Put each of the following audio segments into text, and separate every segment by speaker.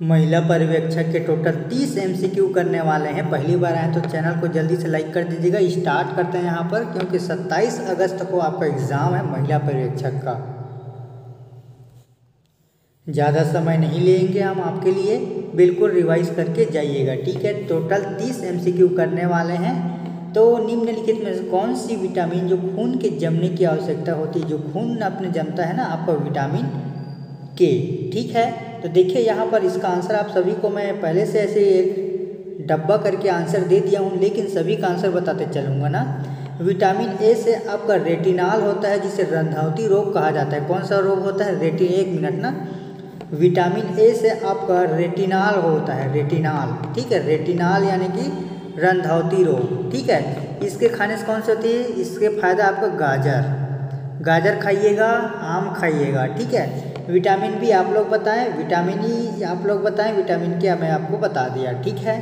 Speaker 1: महिला पर्यवेक्षक के टोटल 30 एमसीक्यू करने वाले हैं। पहली बार आए तो चैनल को जल्दी से लाइक कर दीजिएगा। स्टार्ट करते हैं यहाँ पर, क्योंकि 27 अगस्त को आपका एग्ज़ाम है महिला पर्यवेक्षक का। ज़्यादा समय नहीं लेंगे हम आपके लिए, बिल्कुल रिवाइज करके जाइएगा, ठीक है। टोटल 30 एमसीक्यू करने वाले हैं। तो निम्नलिखित में से कौन सी विटामिन जो खून के जमने की आवश्यकता होती है, जो खून अपने जमता है ना आपका, विटामिन के, ठीक है। तो देखिए यहाँ पर इसका आंसर आप सभी को मैं पहले से ऐसे एक डब्बा करके आंसर दे दिया हूँ, लेकिन सभी का आंसर बताते चलूँगा ना। विटामिन ए से आपका रेटिनॉल होता है, जिसे रंध्रावती रोग कहा जाता है। कौन सा रोग होता है? एक मिनट ना। विटामिन ए से आपका रेटिनॉल होता है, रेटिनॉल, ठीक है। रेटिनॉल यानी कि रंध्रावती रोग, ठीक है। इसके खाने से कौन सी होती है? इसके फायदा आपका गाजर खाइएगा, आम खाइएगा, ठीक है। विटामिन बी आप लोग बताएं, विटामिन ई आप लोग बताएं, विटामिन के मैं आपको बता दिया, ठीक है।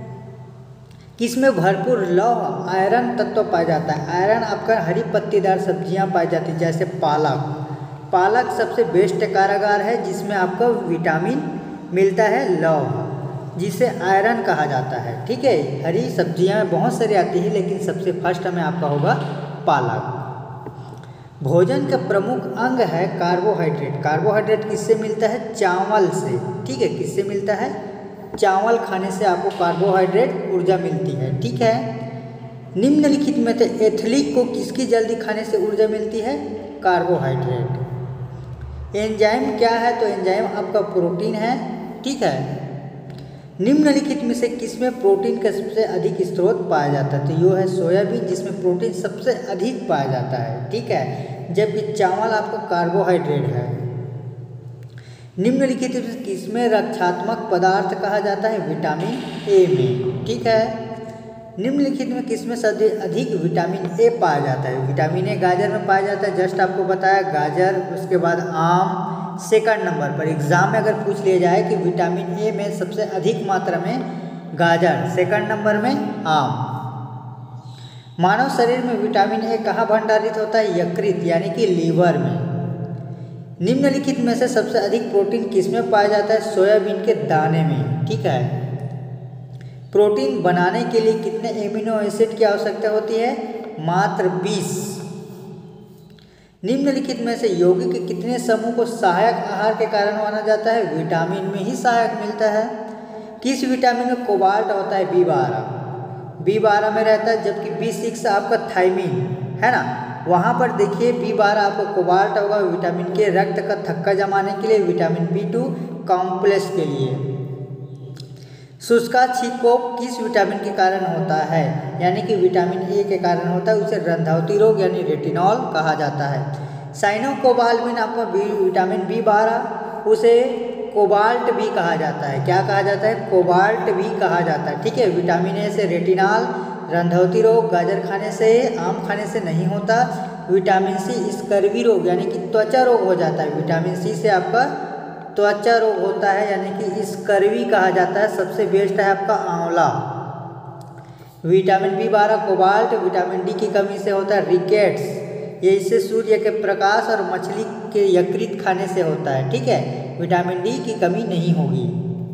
Speaker 1: किसमें भरपूर लौह आयरन तत्व पाया जाता है? आयरन आपका हरी पत्तीदार सब्जियां पाई जाती है, जैसे पालक सबसे बेस्ट कारागार है, जिसमें आपको विटामिन मिलता है लौह, जिसे आयरन कहा जाता है, ठीक है। हरी सब्जियां बहुत सारी आती है, लेकिन सबसे फर्स्ट में आपका होगा पालक। भोजन का प्रमुख अंग है कार्बोहाइड्रेट। कार्बोहाइड्रेट किससे मिलता है? चावल से, ठीक है। किससे मिलता है? चावल खाने से आपको कार्बोहाइड्रेट ऊर्जा मिलती है, ठीक है। निम्नलिखित में से एथलीट को किसकी जल्दी खाने से ऊर्जा मिलती है? कार्बोहाइड्रेट। एंजाइम क्या है? तो एंजाइम आपका प्रोटीन है, ठीक है। निम्नलिखित में से किसमें प्रोटीन का सबसे अधिक स्रोत पाया जाता है? तो यो है सोयाबीन, जिसमें प्रोटीन सबसे अधिक पाया जाता है, ठीक है। जबकि चावल आपका कार्बोहाइड्रेट है। निम्नलिखित में किसमें रक्षात्मक पदार्थ कहा जाता है? विटामिन ए में, ठीक है। निम्नलिखित में किसमें सबसे अधिक विटामिन ए पाया जाता है? विटामिन ए गाजर में पाया जाता है, जस्ट आपको बताया, गाजर, उसके बाद आम। सेकंड नंबर पर एग्जाम में अगर पूछ लिया जाए कि विटामिन ए में सबसे अधिक मात्रा में गाजर, सेकंड नंबर में आम। मानव शरीर में विटामिन ए कहाँ भंडारित होता है? यकृत यानी कि लीवर में। निम्नलिखित में से सबसे अधिक प्रोटीन किसमें पाया जाता है? सोयाबीन के दाने में, ठीक है। प्रोटीन बनाने के लिए कितने एमिनो एसिड की आवश्यकता होती है? मात्र 20। निम्नलिखित में से यौगिक के कितने समूह को सहायक आहार के कारण माना जाता है? विटामिन में ही सहायक मिलता है। किस विटामिन में कोबाल्ट होता है? B12 में रहता है, जबकि B6 आपका थायमिन है ना। वहाँ पर देखिए B12 आपको कोबाल्ट होगा विटामिन के रक्त का थक्का जमाने के लिए, विटामिन B2 कॉम्प्लेक्स के लिए। शुष्का छिकोप किस विटामिन के कारण होता है? यानी कि विटामिन ए के कारण होता है, उसे रंध्रावती रोग यानी रेटिनॉल कहा जाता है। साइनोकोबाल्मिन आपका विटामिन B12, उसे कोबाल्ट भी कहा जाता है। क्या कहा जाता है? कोबाल्ट भी कहा जाता है, ठीक है। विटामिन ए से रेटिनॉल, रंध्रावती रोग गाजर खाने से, आम खाने से नहीं होता। विटामिन सी स्कर्वी रोग यानी कि त्वचा रोग हो जाता है। विटामिन सी से आपका त्वचा रोग होता है, यानी कि स्कर्वी कहा जाता है। सबसे बेस्ट है आपका आंवला। Vitamin B12 cobalt, vitamin D की कमी से होता है रिकेट्स, ये इससे सूर्य के प्रकाश और मछली के यकृत खाने से होता है, ठीक है। विटामिन डी की कमी नहीं होगी।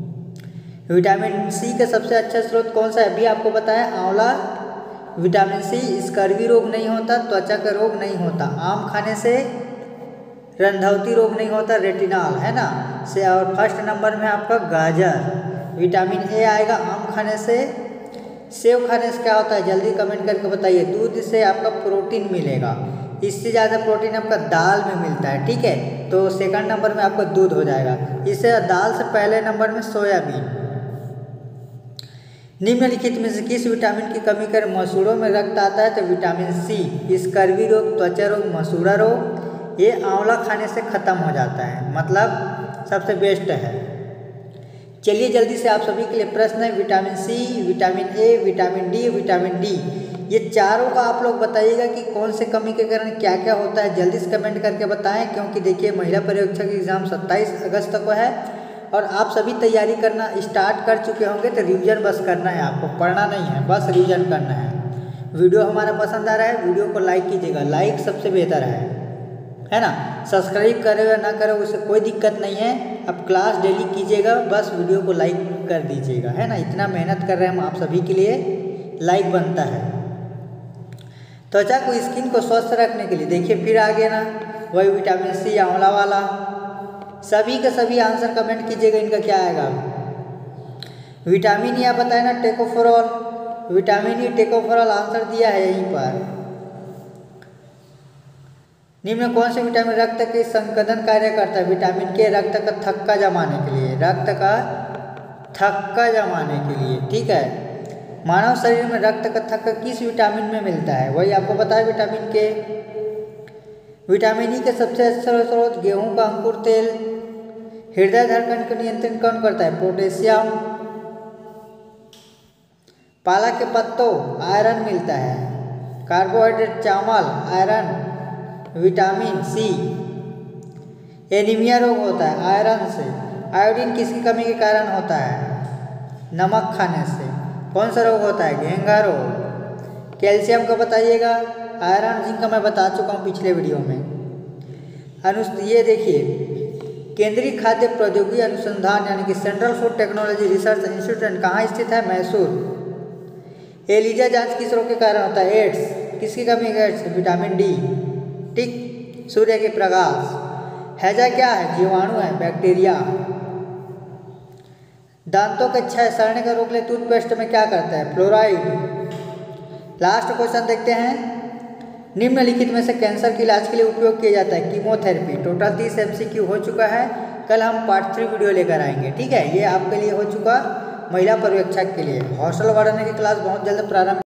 Speaker 1: विटामिन सी का सबसे अच्छा स्रोत कौन सा है? अभी आपको बताया, आंवला। विटामिन सी स्कर्वी रोग नहीं होता, त्वचा का रोग नहीं होता, आम खाने से रंध्रावती रोग नहीं होता, रेटिनॉल है ना से। और फर्स्ट नंबर में आपका गाजर, विटामिन ए आएगा आम खाने से। सेव खाने से क्या होता है? जल्दी कमेंट करके बताइए। दूध से आपका प्रोटीन मिलेगा, इससे ज़्यादा प्रोटीन आपका दाल में मिलता है, ठीक है। तो सेकंड नंबर में आपका दूध हो जाएगा। इससे दाल से पहले नंबर में सोयाबीन। निम्नलिखित में से किस विटामिन की कमी कर मसूड़ों में रक्त आता है? तो विटामिन सी। स्कर्वी रोग, त्वचा रोग, मसूड़ा रोग, ये आंवला खाने से खत्म हो जाता है, मतलब सबसे बेस्ट है। चलिए जल्दी से आप सभी के लिए प्रश्न है। Vitamin C, vitamin A, vitamin D, vitamin D, ये चारों का आप लोग बताइएगा कि कौन से कमी के कारण क्या क्या होता है। जल्दी से कमेंट करके बताएं, क्योंकि देखिए महिला पर्यवेक्षक एग्जाम 27 अगस्त को है और आप सभी तैयारी करना स्टार्ट कर चुके होंगे। तो रिवीजन बस करना है, आपको पढ़ना नहीं है, बस रिवीजन करना है। वीडियो हमारा पसंद आ रहा है, वीडियो को लाइक कीजिएगा, लाइक सबसे बेहतर है ना। सब्सक्राइब करे या ना करे उससे कोई दिक्कत नहीं है, अब क्लास डेली कीजिएगा, बस वीडियो को लाइक कर दीजिएगा, है ना। इतना मेहनत कर रहे हैं हम आप सभी के लिए, लाइक बनता है। त्वचा को स्किन को स्वस्थ रखने के लिए देखिए फिर आ गया ना वही विटामिन सी आंवला वाला। सभी के सभी आंसर कमेंट कीजिएगा, इनका क्या आएगा। विटामिन ई आप बताए ना tocopherol, vitamin E tocopherol answer दिया है यहीं पर। निम्न कौन से विटामिन रक्त के संकदन कार्य करता है। विटामिन के रक्त का थक्का जमाने के लिए, रक्त का थक्का जमाने के लिए, ठीक है। मानव शरीर में रक्त का थक्का किस विटामिन में मिलता है, वही आपको पता है विटामिन के। विटामिन ई के सबसे अच्छा स्रोत गेहूं का अंकुर तेल। हृदय धड़कन को नियंत्रण कौन करता है, पोटेशियम। पालक के पत्तों आयरन मिलता है। कार्बोहाइड्रेट चावल आयरन, विटामिन सी। एनीमिया रोग होता है आयरन से। आयोडीन किसकी कमी के कारण होता है, नमक खाने से। कौन सा रोग होता है, घेंघा रोग। कैल्शियम का बताइएगा, आयरन जिंक का मैं बता चुका हूँ पिछले वीडियो में। ये देखिए केंद्रीय खाद्य प्रौद्योगिकी अनुसंधान यानी कि central food technology research institute कहाँ स्थित है, मैसूर। एलिजा जांच किस रोग के कारण होता है, एड्स। किसकी कमी है, एड्स, विटामिन डी, ठीक। सूर्य के प्रकाश। हैजा क्या है, जीवाणु है, बैक्टीरिया। दांतों के क्षय सड़ने का रोक ले टूथपेस्ट में क्या करता है, फ्लोराइड। लास्ट क्वेश्चन देखते हैं। निम्नलिखित में से कैंसर के इलाज के लिए उपयोग किया जाता है, कीमोथेरेपी। टोटल 30 MCQ हो चुका है, कल हम पार्ट 3 वीडियो लेकर आएंगे, ठीक है। ये आपके लिए हो चुका महिला पर्यवेक्षक के लिए। हॉस्टल बढ़ाने की क्लास बहुत जल्द प्रारंभ